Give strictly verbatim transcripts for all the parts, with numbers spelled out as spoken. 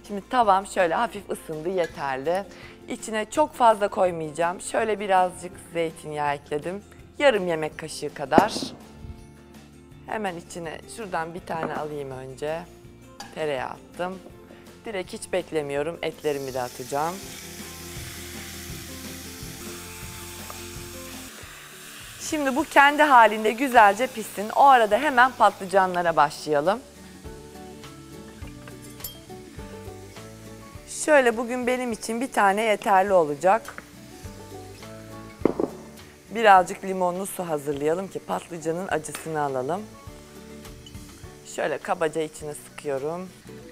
Şimdi tavam şöyle hafif ısındı, yeterli. İçine çok fazla koymayacağım. Şöyle birazcık zeytinyağı ekledim. Yarım yemek kaşığı kadar. Hemen içine şuradan bir tane alayım önce. Tereyağı attım. Direkt hiç beklemiyorum. Etlerimi de atacağım. Şimdi bu kendi halinde güzelce pişsin. O arada hemen patlıcanlara başlayalım. Şöyle bugün benim için bir tane yeterli olacak. Birazcık limonlu su hazırlayalım ki patlıcanın acısını alalım. Şöyle kabaca içine sıkıyorum.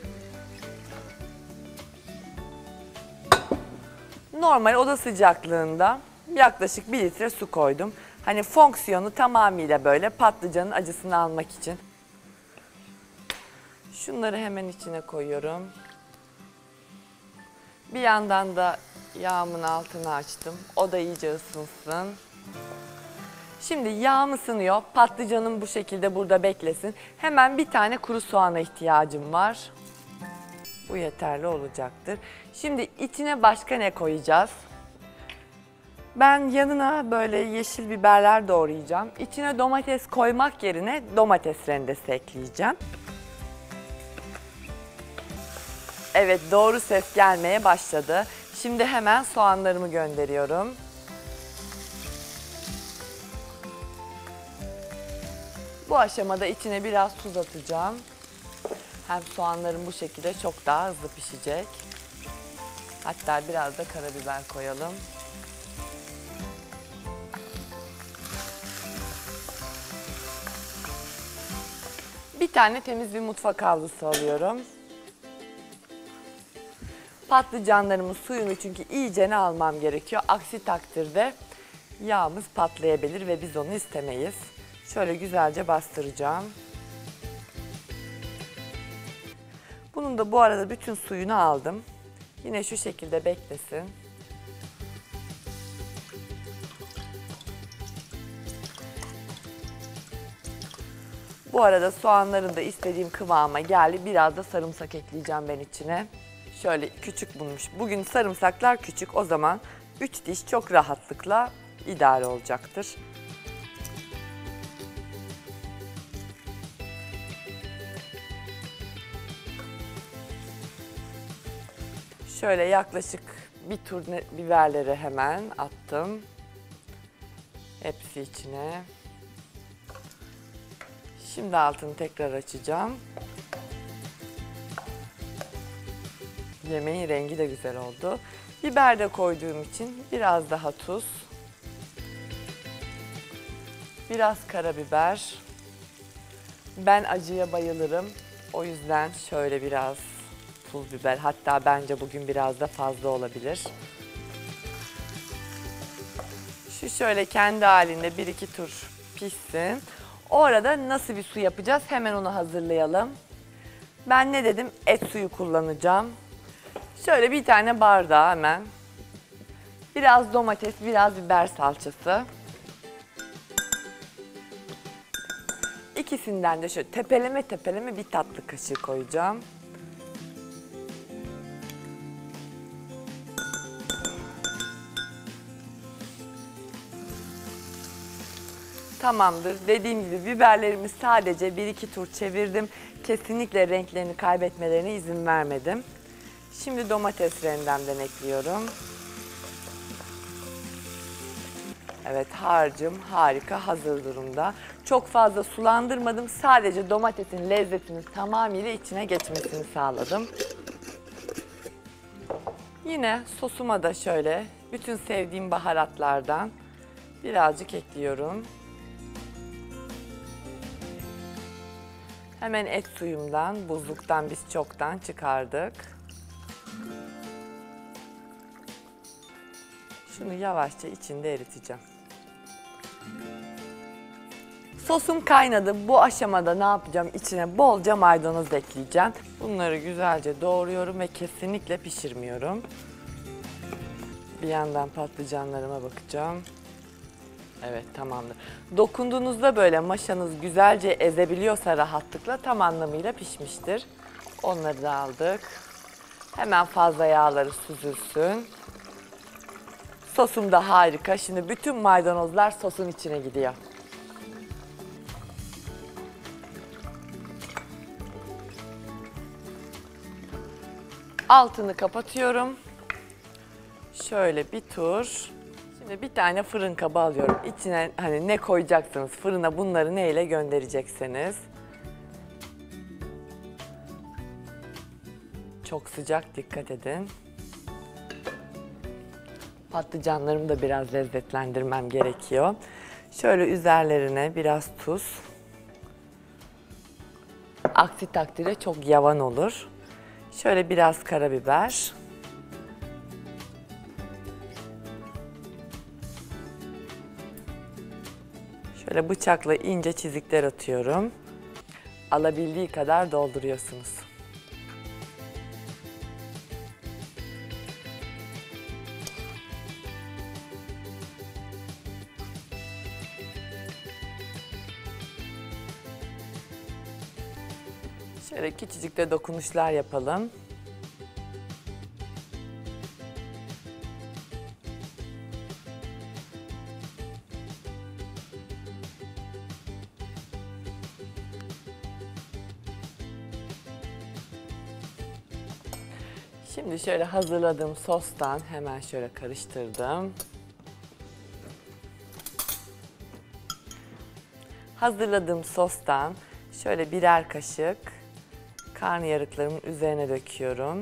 Normal oda sıcaklığında yaklaşık bir litre su koydum. Hani fonksiyonu tamamıyla böyle patlıcanın acısını almak için. Şunları hemen içine koyuyorum. Bir yandan da yağımın altını açtım. O da iyice ısınsın. Şimdi yağım ısınıyor. Patlıcanım bu şekilde burada beklesin. Hemen bir tane kuru soğana ihtiyacım var. Bu yeterli olacaktır. Şimdi içine başka ne koyacağız? Ben yanına böyle yeşil biberler doğrayacağım. İçine domates koymak yerine domates rendesi ekleyeceğim. Evet, doğru ses gelmeye başladı. Şimdi hemen soğanlarımı gönderiyorum. Bu aşamada içine biraz tuz atacağım. Hem soğanlarım bu şekilde çok daha hızlı pişecek. Hatta biraz da karabiber koyalım. Bir tane temiz bir mutfak havlusu alıyorum. Patlıcanlarımın suyunu çünkü iyicene almam gerekiyor. Aksi takdirde yağımız patlayabilir ve biz onu istemeyiz. Şöyle güzelce bastıracağım. Bunun da bu arada bütün suyunu aldım. Yine şu şekilde beklesin. Bu arada soğanların da istediğim kıvama geldi. Biraz da sarımsak ekleyeceğim ben içine. Şöyle küçük bulmuş. Bugün sarımsaklar küçük. O zaman üç diş çok rahatlıkla idare olacaktır. Şöyle yaklaşık bir tur biberleri hemen attım. Hepsi içine. Şimdi altını tekrar açacağım. Yemeğin rengi de güzel oldu. Biber de koyduğum için biraz daha tuz. Biraz karabiber. Ben acıya bayılırım. O yüzden şöyle biraz pul biber. Hatta bence bugün biraz da fazla olabilir. Şu şöyle kendi halinde bir iki tur pişsin. O arada nasıl bir su yapacağız? Hemen onu hazırlayalım. Ben ne dedim? Et suyu kullanacağım. Şöyle bir tane bardağı hemen. Biraz domates, biraz biber salçası. İkisinden de şöyle tepeleme tepeleme bir tatlı kaşığı koyacağım. Tamamdır. Dediğim gibi biberlerimi sadece bir iki tur çevirdim. Kesinlikle renklerini kaybetmelerine izin vermedim. Şimdi domates rendemden ekliyorum. Evet, harcım harika hazır durumda. Çok fazla sulandırmadım. Sadece domatesin lezzetinin tamamıyla içine geçmesini sağladım. Yine sosuma da şöyle bütün sevdiğim baharatlardan birazcık ekliyorum. Hemen et suyumdan, buzluktan biz çoktan çıkardık. Şunu yavaşça içinde eriteceğim. Sosum kaynadı. Bu aşamada ne yapacağım? İçine bolca maydanoz ekleyeceğim. Bunları güzelce doğruyorum ve kesinlikle pişirmiyorum. Bir yandan patlıcanlarıma bakacağım. Evet, tamamdır. Dokunduğunuzda böyle maşanız güzelce ezebiliyorsa rahatlıkla tam anlamıyla pişmiştir. Onları da aldık. Hemen fazla yağları süzülsün. Sosum da harika. Şimdi bütün maydanozlar sosun içine gidiyor. Altını kapatıyorum. Şöyle bir tur. Şimdi bir tane fırın kabı alıyorum. İçine hani ne koyacaksınız? Fırına bunları neyle göndereceksiniz? Çok sıcak, dikkat edin. Patlıcanlarımı da biraz lezzetlendirmem gerekiyor. Şöyle üzerlerine biraz tuz. Aksi takdirde çok yavan olur. Şöyle biraz karabiber. Şöyle bıçakla ince çizikler atıyorum. Alabildiği kadar dolduruyorsunuz. Şöyle küçücük de dokunuşlar yapalım. Şimdi şöyle hazırladığım sostan hemen şöyle karıştırdım. Hazırladığım sostan şöyle birer kaşık karnıyarıklarımın üzerine döküyorum.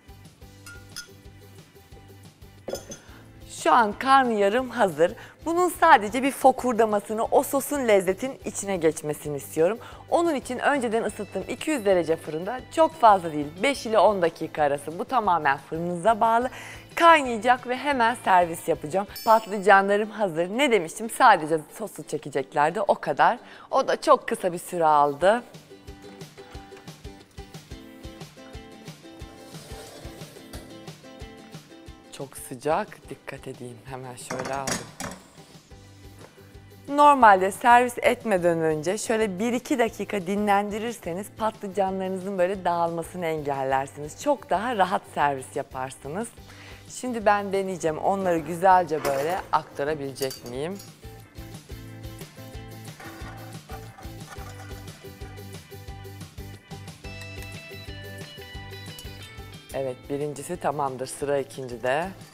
Şu an karnıyarım hazır. Bunun sadece bir fokurdamasını, o sosun lezzetin içine geçmesini istiyorum. Onun için önceden ısıttığım iki yüz derece fırında, çok fazla değil, beş ile on dakika arası, bu tamamen fırınınıza bağlı, kaynayacak ve hemen servis yapacağım. Patlıcanlarım hazır. Ne demiştim? Sadece sosu çekeceklerdi, o kadar. O da çok kısa bir süre aldı. Çok sıcak, dikkat edeyim. Hemen şöyle aldım. Normalde servis etmeden önce şöyle bir iki dakika dinlendirirseniz patlıcanlarınızın böyle dağılmasını engellersiniz. Çok daha rahat servis yaparsınız. Şimdi ben deneyeceğim, onları güzelce böyle aktarabilecek miyim? Evet, birincisi tamamdır. Sıra ikincide.